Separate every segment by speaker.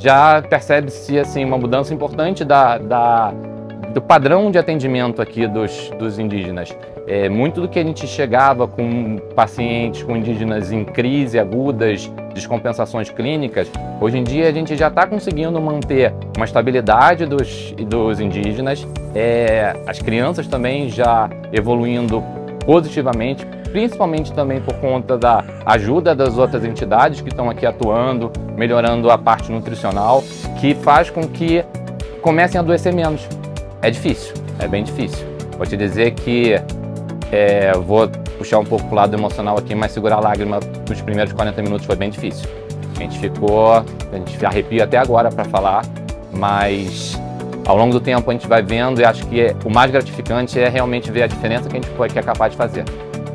Speaker 1: já percebe-se assim, uma mudança importante do padrão de atendimento aqui dos indígenas. Muito do que a gente chegava com pacientes com indígenas em crise agudas, descompensações clínicas, hoje em dia a gente já está conseguindo manter uma estabilidade dos indígenas, as crianças também já evoluindo positivamente, principalmente também por conta da ajuda das outras entidades que estão aqui atuando, melhorando a parte nutricional, que faz com que comecem a adoecer menos. É difícil, é bem difícil. Vou te dizer que vou puxar um pouco pro lado emocional aqui, mas segurar a lágrima nos primeiros 40 minutos foi bem difícil. A gente arrepia até agora para falar, mas ao longo do tempo a gente vai vendo e acho que o mais gratificante é realmente ver a diferença que a gente é capaz de fazer.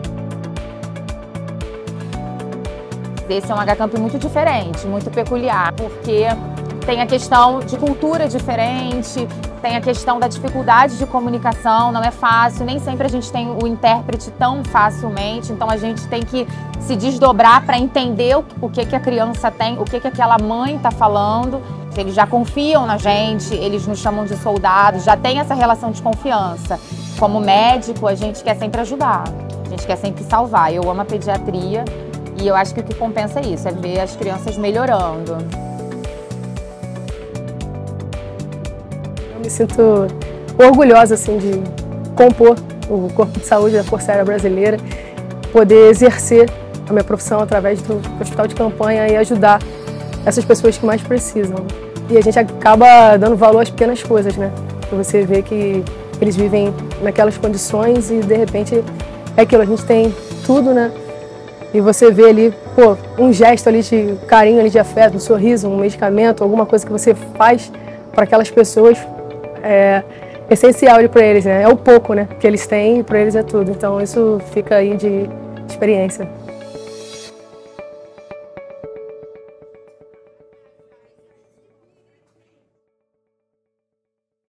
Speaker 2: Esse é um HCamp muito diferente, muito peculiar, porque tem a questão de cultura diferente, tem a questão da dificuldade de comunicação, não é fácil, nem sempre a gente tem o intérprete tão facilmente, então a gente tem que se desdobrar para entender o que a criança tem, o que aquela mãe está falando. Eles já confiam na gente, eles nos chamam de soldados, já tem essa relação de confiança. Como médico, a gente quer sempre ajudar, a gente quer sempre salvar. Eu amo a pediatria e eu acho que o que compensa é isso, é ver as crianças melhorando.
Speaker 3: Eu me sinto orgulhosa assim, de compor o Corpo de Saúde da Força Aérea Brasileira, poder exercer a minha profissão através do hospital de campanha e ajudar essas pessoas que mais precisam. E a gente acaba dando valor às pequenas coisas, né? Você vê que eles vivem naquelas condições e de repente é aquilo, a gente tem tudo, né? E você vê ali, pô, um gesto ali de carinho, ali de afeto, um sorriso, um medicamento, alguma coisa que você faz para aquelas pessoas é essencial para eles, né? É o pouco, né, que eles têm e para eles é tudo. Então isso fica aí de experiência.